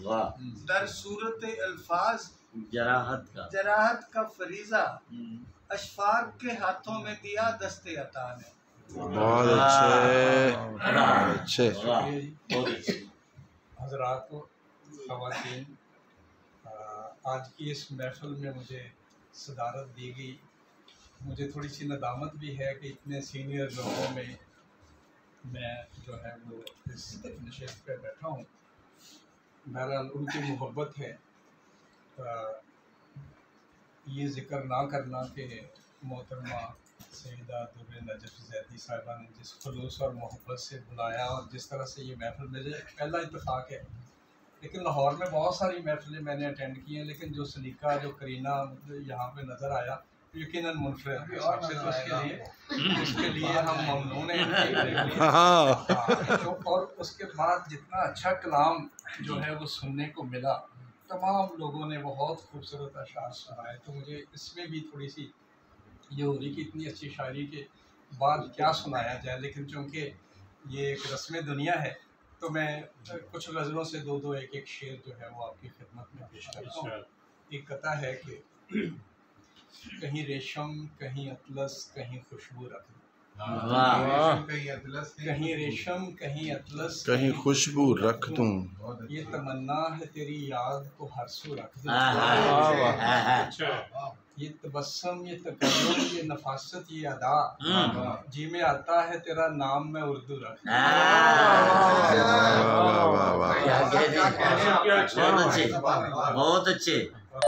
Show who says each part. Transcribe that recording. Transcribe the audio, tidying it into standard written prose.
Speaker 1: दर सूरत अल्फाज
Speaker 2: जराहत
Speaker 1: का फरीजा अशफाक के हाथों में दिया दस्ते अता ने।
Speaker 3: बहुत अच्छे
Speaker 4: हज़रात ख़वातीन, आज की इस महफ़िल में मुझे सदारत दी गई। मुझे थोड़ी सी नदामत भी है कि इतने सीनियर लोगों में मैं जो है वो इस नशिस्त पर बैठा हूँ। बहरहाल उनकी मोहब्बत है। ये ज़िक्र ना करना कि मोहतरमा सईदा दुर्रे नजफ़ ज़ैदी साहिबा ने जिस खुलूस और मोहब्बत से बुलाया और जिस तरह से ये महफ़िल मुझे पहला इत्तेफाक है। लेकिन लाहौर में बहुत सारी महफ़िलें मैंने अटेंड की हैं, लेकिन जो सलीका जो करीना यहाँ पे नज़र आया यकीनन मुनफरिद है। उसके लिए हम ममनून हैं। और उसके बाद जितना अच्छा कलाम जो है वो सुनने को मिला, तमाम लोगों ने बहुत खूबसूरत अशार सुनाए। तो मुझे इसमें भी थोड़ी सी ये हो रही कि इतनी अच्छी शायरी के बाद क्या सुनाया जाए, लेकिन चूँकि ये एक रस्म दुनिया है तो मैं कुछ गज़लों से दो एक एक शेर जो है वो आपकी खिदमत में पेश करता हूँ। एक कथा है कि कहीं रेशम कहीं अतलस कहीं खुशबू रख दो, कहीं रेशम कहीं अतलस
Speaker 3: कहीं खुशबू रख दूं,
Speaker 4: ये तमन्ना है तेरी याद को हर सू रख दूं, ये तबस्सुम ये तकल्लुम ये नफासत ये अदा, जी में आता है तेरा नाम मैं उर्दू रख दूं।
Speaker 2: बहुत अच्छे।